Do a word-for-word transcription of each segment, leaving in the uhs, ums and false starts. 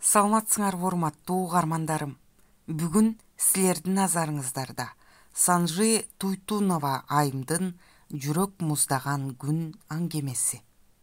Саламатсыңарбы урматтуу угармандарым. Бүгүн силердин назарыңыздарда Санжи Туйтунова айымдын жүрөк муздаган күн аңгемеси.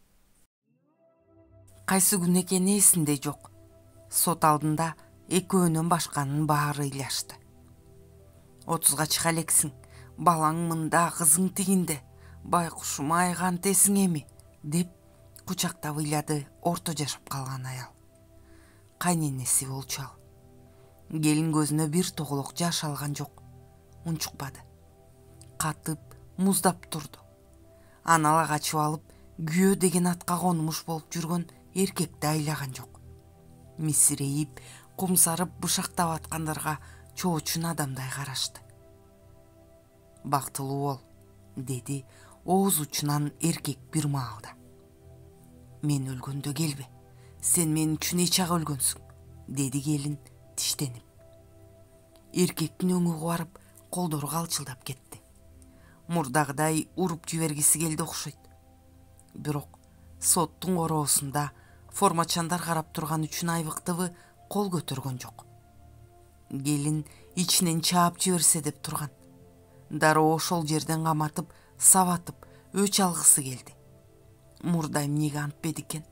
Кайсы күн экени эсинде жок. Сот алдында экөөнөн башканын баары ыйлашты. Отузга чыга элексиң, балаң мында, кызың тигинде, байкушум ай кантесиң эми, деп кучактап ыйлады орто жашап калган аял. Кайненеси болчу ал. Келин көзүнө бир тоголок жаш алган жок. Унчукпады. Катып, муздап турду. Анала качып алып, күйөө деген атка конмуш болуп жүргөн эркекти айлаган жок. Мисирейип, кумсарып бышактап аткандарга чоочун адамдай карашты. Бактылуу бол, деди ооз учунан эркек бир маалда. Мен өлгөндө келбе. Сен мен үчүн эч ага өлгөнсүң, деди келин тиштенип. Эркектин өңү кубарып, колдору калчылдап кетти. Мурдагыдай уруп жибергиси келди окшойт. Бирок соттун короосунда формачандар карап турган үчүн айбыктыбы кол көтөргөн жок. Келин ичинен чаап жиберсе деп турган. Дароо ошол жерден каматып, сабатып, өч алгысы келди. Мурда эмнеге антпеди экен?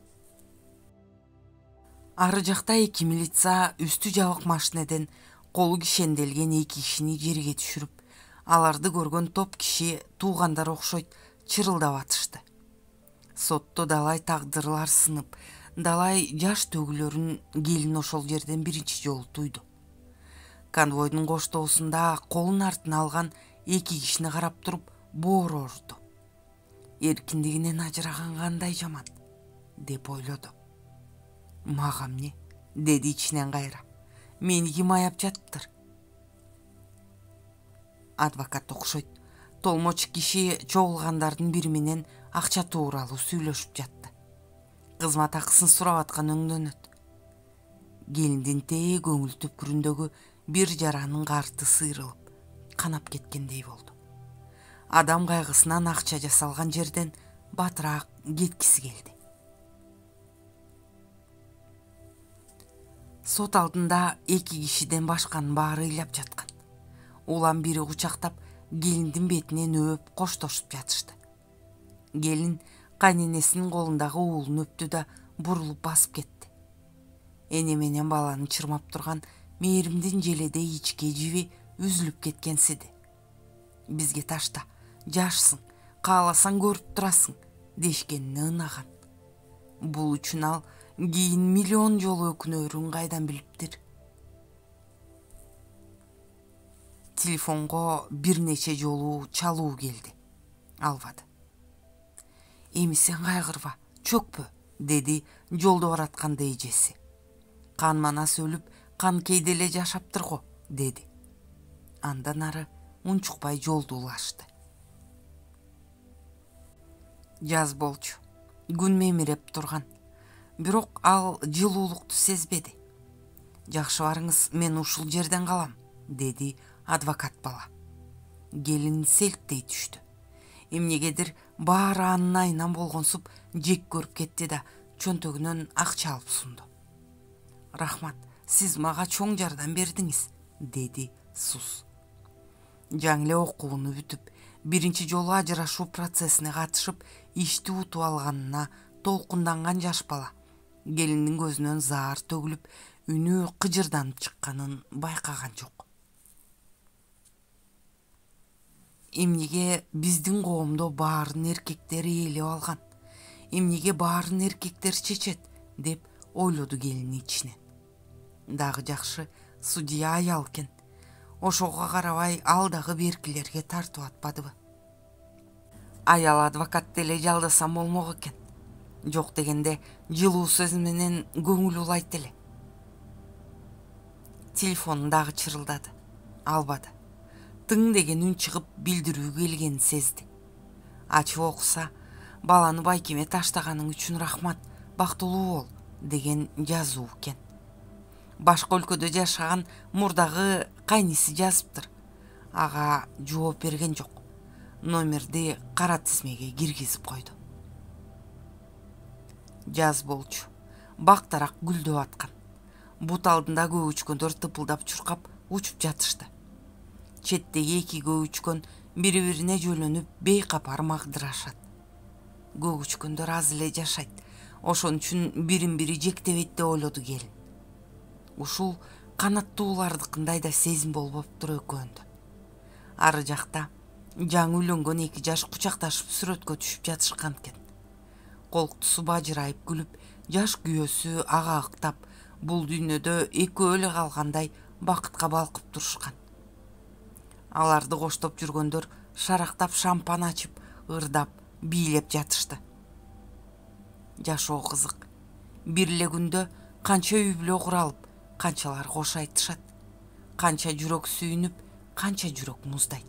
Ары жакта эки милиция үстү жабык машинеден колу кишенделген эки кишини жерге түшүрүп, аларды көргөн топ киши туугандар окшойт чырылдап атышты. Сотто далай тагдырлар сынып, далай жаш төгүлөрүн келин ошол жерден биринчи жолу туйду. Конвойдун коштоосунда колун артына алган эки кишини карап туруп боору орду. Эркиндигинен ажыраган кандай жаман, деп ойлоду. Мага эмне? Деди ичинен кайра. Мени ким аяп жатыптыр? Адвокат окшойт. Толмоч киши чогулгандардын бири менен акча тууралуу сүйлөшүп жатты. Кызмат акысын сурап аткан өңдөнөт. Келиндин тээ көңүл түпкүрүндөгү бир жаранын карты сыйрылып, канап кеткендей болду. Адам кайгысынан акча жасалган жерден батыраак кеткиси келди. Сот алдында эки кишиден башканын баары ыйлап жаткан. Улам бири кучактап, келиндин бетинен өөп коштошуп жатышты. Келин кайненесинин колундагы уулун өптү да бурулуп басып кетти. Эне менен баланы чырмап турган мээримдин желедей ичке жиби үзүлүп кеткенсиди. Бизге ташта, жашсың, кааласаң көрүп турасың, дешкенине ынаган. Бул үчүн ал кийин миллион жолу өкүнөрүн кайдан билиптир? Телефонго бир нече жолу чалуу келди. Албады. Эми сен кайгырба, чөкпө, деди жолдо баратканда эжеси. Кан манас өлүп, кан кейде эле жашаптыр го, деди. Андан ары унчукпай жолду улашты. Жаз болчу. Күн мемиреп турган. Бирок ал жылуулукту сезбеди. Жакшы барыңыз, мен ушул жерден калам, деди адвокат бала. Келин селттей түштү. Эмнегедир баары анын айынан болгонсуп жек көрүп кетти да чөнтөгүнөн акча алып сунду. Рахмат, сиз мага чоң жардам бердиңиз, деди сус. Жаңы эле окууну бүтүп, биринчи жолу ажырашуу процессине катышып, ишти утуп алганына толкунданган жаш бала келиндин көзүнөн заар төгүлүп, үнү кыжырданып чыкканын байкаган жок. Эмнеге биздин коомдо баарын эркектер ээлеп алган? Эмнеге баарын эркектер чечет, деп ойлоду келин ичинен. Дагы жакшы, судья аял экен. Ошого карабай ал дагы беркилерге тартып атпадыбы? Аял адвокат деле жалдасам болмок экен. Жок дегенде жылуу сөз менен көңүл улайт эле. Телефонун дагы чырылдады. Албады. Тың деген үн чыгып билдирүү келгенин сезди. Ачып окуса, баланы байкеме таштаганың үчүн рахмат, бактылуу бол, деген жазуу экен. Башка өлкөдө жашаган мурдагы кайниси жазыптыр. Ага жооп берген жок. Номерди кара тизмеге киргизип койду. Жаз болчу. Бактарак гүлдөп аткан. Бут алдында көбүчкөндөр тыпылдап чуркап учуп жатышты. Четтеги эки көбүчкөн бири-бирине жөлөнүп бейкап армагдырашат. Көбүчкөндөр аз эле жашайт. Ошон үчүн бирин-бири жектебейт деп ойлоду келин. Ушул канаттуулардыкындай да сезим болбоптур экөөндө. Ары жакта жаңы үйлөнгөн эки жаш кучакташып сүрөткө түшүп жатышкан экен. Колктусу бажырайып күлүп, жаш күйөөсү ага ыктап, бул дүйнөдө экөө эле калгандай бакытка балкып турушкан. Аларды коштоп жүргөндөр шарактап шампан ачып, ырдап, бийлеп жатышты. Жашоо кызык. Бир эле күндө канча үй бүлө куралып, канчалар кош айтышат. Канча жүрөк сүйүнүп, канча жүрөк муздайт.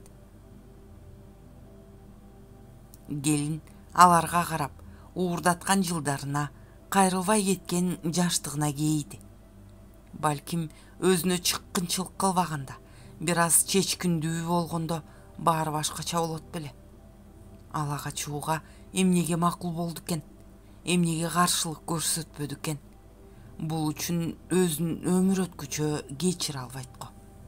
Келин аларга карап, уурдаткан жылдарына, кайрылбай кеткен жаштыгына кейиди. Балким өзүнө чыккынчылык кылбаганда, бир аз чечкиндүү болгондо баары башкача болот беле. Ала качууга эмнеге макул болду экен? Эмнеге каршылык көрсөтпөдү экен? Бул үчүн өзүн өмүр өткүчө кечире албайт го.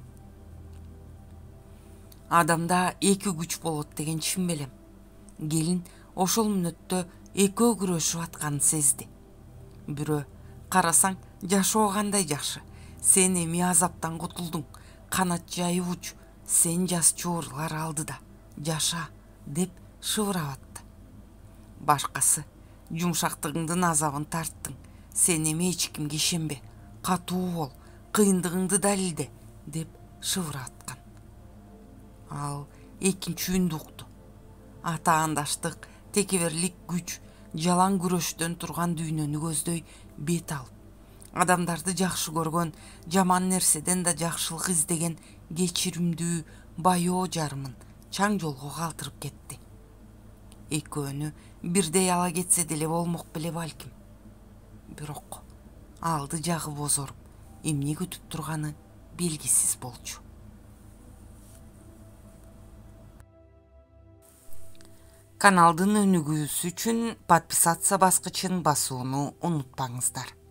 Адамда эки күч болот деген чын белем. Келин ошол мүнөттө экөө күрөшүп атканын сезди. Бирөө: карасаң, жашоо кандай жакшы. Сен эми азаптан кутулдуң. Канат жайып уч. Сен жас чуурулар алдыда. Жаша, деп шыбырап атты. Башкасы: жумшактыгыңдын азабын тарттың. Сен эми эч кимге ишенбе. Катуу бол. Кыйындыгыңды далилде, деп шыбырап аткан. Ал экинчи үндү укту. Атаандаштык, текеберлик күч, жалаң күрөштөн турган дүйнөнү көздөй бет алып, адамдарды жакшы көргөн, жаман нерседен да жакшылык издеген кечиримдүү, баяоо жарымын чаң жолго калтырып кетти. Экөөнү бирдей ала кетсе деле болмок беле балким. Бирок алды жагы бозоруп, эмне күтүп турганы белгисиз болчу. Каналдын өнүгүүсү үчүн подписаться баскычын басууну унутпаңыздар.